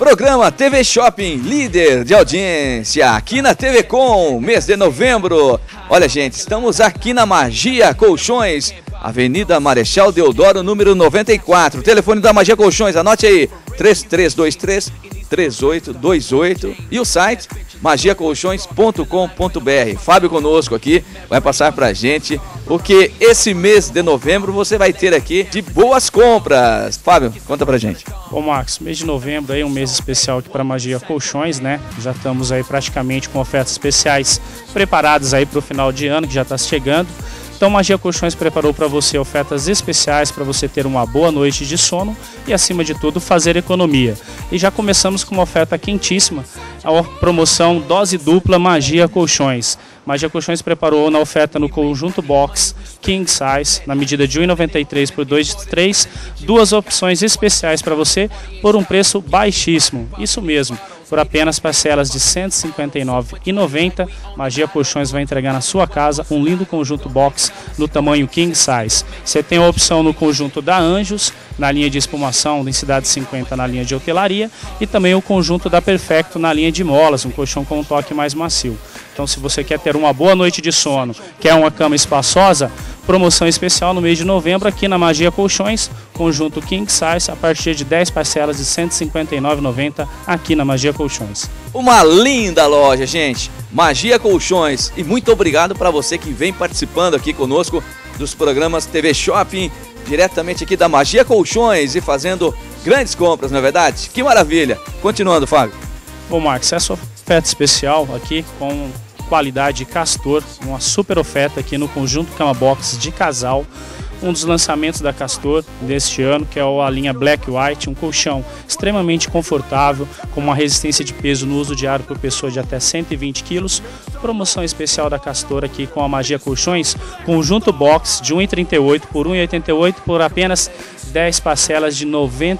Programa TV Shopping, líder de audiência, aqui na TV Com, mês de novembro. Olha, gente, estamos aqui na Magia Colchões, Avenida Marechal Deodoro, número 94. Telefone da Magia Colchões, anote aí, 3323-3828 e o site magiacolchões.com.br. Fábio conosco aqui, vai passar pra gente o que esse mês de novembro você vai ter aqui de boas compras. Fábio, conta pra gente. Bom, Marcos, mês de novembro aí, um mês especial aqui para Magia Colchões, né? Já estamos aí praticamente com ofertas especiais preparadas aí para o final de ano, que já está chegando. Então, Magia Colchões preparou para você ofertas especiais para você ter uma boa noite de sono e, acima de tudo, fazer economia. E já começamos com uma oferta quentíssima, a promoção dose dupla Magia Colchões. Magia Colchões preparou na oferta no conjunto box King Size, na medida de 1,93 por 2,3, duas opções especiais para você por um preço baixíssimo. Isso mesmo. Por apenas parcelas de R$ 159,90, Magia Colchões vai entregar na sua casa um lindo conjunto box no tamanho King Size. Você tem a opção no conjunto da Anjos, na linha de espumação, densidade 50 na linha de hotelaria, e também o conjunto da Perfecto na linha de molas, um colchão com um toque mais macio. Então, se você quer ter uma boa noite de sono, quer uma cama espaçosa, promoção especial no mês de novembro aqui na Magia Colchões, conjunto King Size, a partir de 10 parcelas de R$ 159,90 aqui na Magia Colchões. Uma linda loja, gente, Magia Colchões, e muito obrigado para você que vem participando aqui conosco dos programas TV Shopping, diretamente aqui da Magia Colchões e fazendo grandes compras, não é verdade? Que maravilha! Continuando, Fábio. Bom, Marcos, essa oferta especial aqui com qualidade Castor, uma super oferta aqui no conjunto Cama Box de casal, um dos lançamentos da Castor deste ano, que é a linha Black White, um colchão extremamente confortável, com uma resistência de peso no uso diário por pessoa de até 120 quilos. Promoção especial da Castor aqui com a Magia Colchões, conjunto box de 1,38 por 1,88 por apenas 10 parcelas de R$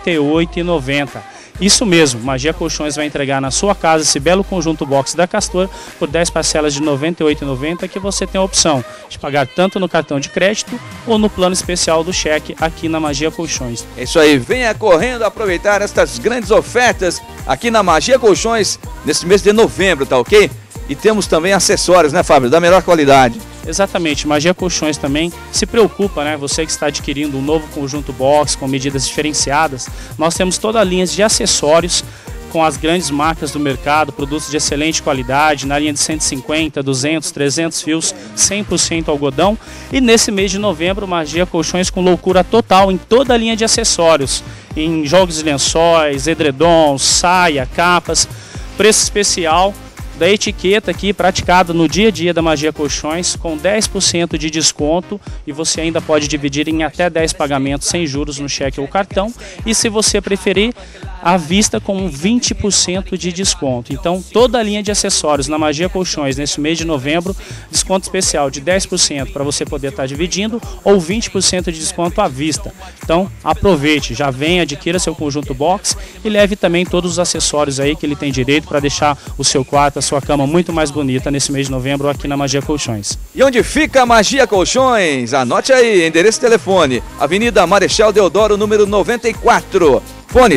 98,90. Isso mesmo, Magia Colchões vai entregar na sua casa esse belo conjunto box da Castor por 10 parcelas de R$ 98,90, que você tem a opção de pagar tanto no cartão de crédito ou no plano especial do cheque aqui na Magia Colchões. É isso aí, venha correndo aproveitar estas grandes ofertas aqui na Magia Colchões nesse mês de novembro, tá ok? E temos também acessórios, né, Fábio, da melhor qualidade. Exatamente, Magia Colchões também se preocupa, né? Você que está adquirindo um novo conjunto box com medidas diferenciadas, nós temos toda a linha de acessórios com as grandes marcas do mercado, produtos de excelente qualidade, na linha de 150, 200, 300 fios, 100% algodão. E nesse mês de novembro, Magia Colchões com loucura total em toda a linha de acessórios, em jogos de lençóis, edredons, saia, capas, preço especial da etiqueta aqui praticada no dia a dia da Magia Colchões, com 10% de desconto, e você ainda pode dividir em até 10 pagamentos sem juros no cheque ou cartão, e se você preferir, à vista com 20% de desconto. Então, toda a linha de acessórios na Magia Colchões nesse mês de novembro, desconto especial de 10% para você poder estar dividindo, ou 20% de desconto à vista. Então, aproveite, já vem, adquira seu conjunto box e leve também todos os acessórios aí que ele tem direito para deixar o seu quarto, a sua cama muito mais bonita nesse mês de novembro aqui na Magia Colchões. E onde fica a Magia Colchões? Anote aí, endereço e telefone, Avenida Marechal Deodoro, número 94. Fone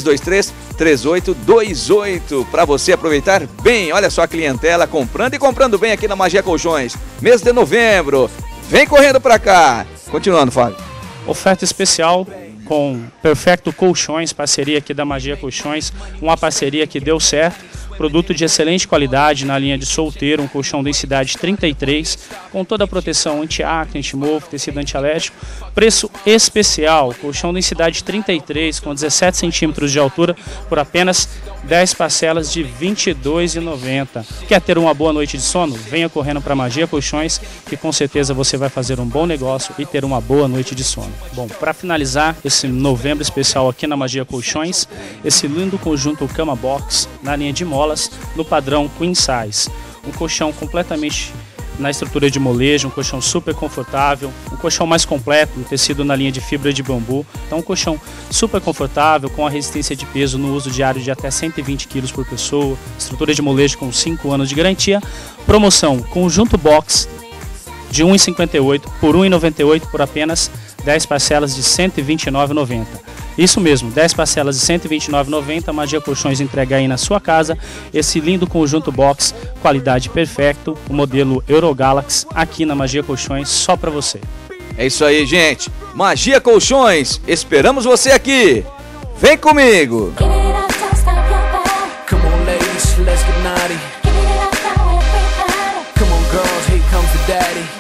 3323-3828, para você aproveitar bem. Olha só a clientela comprando e comprando bem aqui na Magia Colchões. Mês de novembro, vem correndo para cá. Continuando, Fábio. Oferta especial com Perfecto Colchões, parceria aqui da Magia Colchões, uma parceria que deu certo. Produto de excelente qualidade na linha de solteiro, um colchão densidade 33, com toda a proteção anti-acne, anti-mofo, tecido antialérgico. Preço especial, colchão densidade 33, com 17 centímetros de altura, por apenas 10 parcelas de R$ 22,90. Quer ter uma boa noite de sono? Venha correndo para Magia Colchões, que com certeza você vai fazer um bom negócio e ter uma boa noite de sono. Bom, para finalizar esse novembro especial aqui na Magia Colchões, esse lindo conjunto Cama Box na linha de molas, no padrão Queen Size. Um colchão completamente na estrutura de molejo, um colchão super confortável, um colchão mais completo, um tecido na linha de fibra de bambu. Então, um colchão super confortável, com a resistência de peso no uso diário de até 120 kg por pessoa, estrutura de molejo com 5 anos de garantia. Promoção conjunto box de 1,58 por 1,98 por apenas 10 parcelas de R$ 129,90. Isso mesmo, 10 parcelas de R$ 129,90, Magia Colchões entrega aí na sua casa esse lindo conjunto box, qualidade perfeita, o modelo Eurogalaxy, aqui na Magia Colchões, só para você. É isso aí, gente. Magia Colchões, esperamos você aqui. Vem comigo. Come on, ladies, let's get naughty. Come on, girls, here comes the daddy.